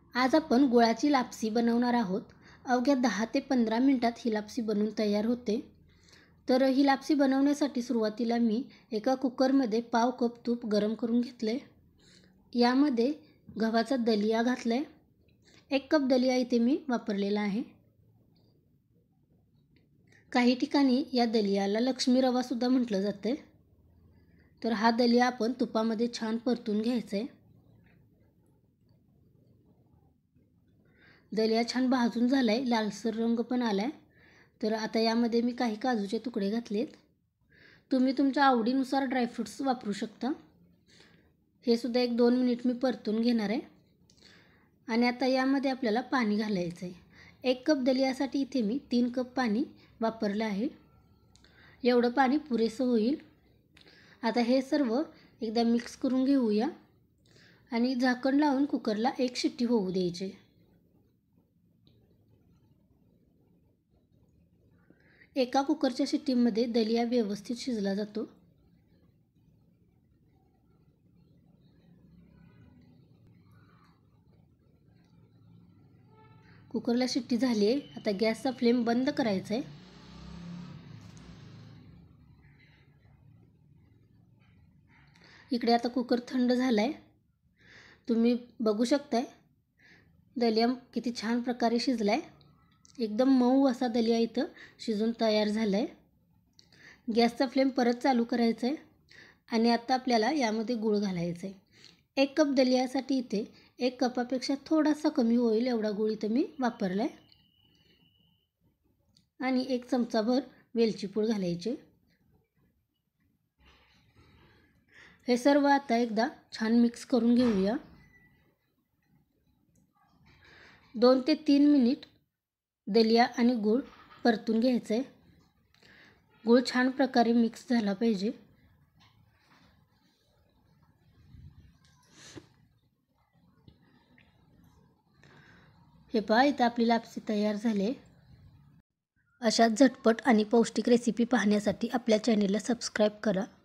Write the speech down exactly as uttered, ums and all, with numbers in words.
आज आपण गुळाची लापसी बनवणार आहोत। अवघ्या दहा ते पंधरा मिनिटात ही लापसी बनवून तयार होते। तर ही लापसी बनवण्यासाठी सुरुवातीला मी एका कुकरमध्ये पाव कप तूप गरम करून घेतले। यामध्ये गव्हाचा दलिया घातलाय। एक कप दलिया इथे मी वापरलेला आहे। काही ठिकाणी या दलियाला लक्ष्मी रवा सुद्धा म्हटलं जाते। तर हा दलिया आपण तुपामध्ये छान परतून घ्यायचा आहे। दलिया छान भाजून झालाय, लालसर रंग पण आलाय। तर आता यामध्ये मी काही काजूचे तुकडे घातलेत। तुम्ही तुमच्या आवडीनुसार ड्रायफ्रुट्स वापरू शकता। हे सुद्धा एक दोन मिनिट मी परतून घेणार आहे। आणि आता यामध्ये आपल्याला पाणी घालायचं आहे। एक कप दलियासाठी इथे मी तीन कप पाणी वापरलं आहे। एवढं पाणी पुरेसं होईल। आता हे सर्व एकदा मिक्स करून घेऊया आणि झाकण लावून कुकरला एक शिट्टी होऊ द्यायची। एका कुकरच्या शिट्टीमध्ये दलिया व्यवस्थित शिजला जातो। कुकरला शिट्टी झाली आहे। आता गॅसचा फ्लेम बंद करायचा आहे। इकडे आता कुकर थंड झालाय। तुम्ही बघू शकताय दलिया किती छान प्रकारे शिजलाय। एकदम मऊ असा दलिया इथं शिजून तयार झालाय। गॅसचा फ्लेम परत चालू करायचा आहे आणि आता आपल्याला यामध्ये गूळ घालायचा आहे। एक कप दलियासाठी इथे एक कपापेक्षा थोडासा कमी होईल एवढा गूळ इथं मी वापरलाय। आणि एक चमचाभर वेलची पूड घालायची। हे सर्व आता एकदा छान मिक्स करून घेऊया। दोन ते तीन मिनिट दलिया आणि गूळ परतून घ्यायचं आहे। गूळ छान प्रकारे मिक्स झाला पाहिजे। हे पहा इथं आपली लापसी तयार झाली। अशा झटपट आणि पौष्टिक रेसिपी पाहण्यासाठी आपल्या चॅनेलला सबस्क्राईब करा।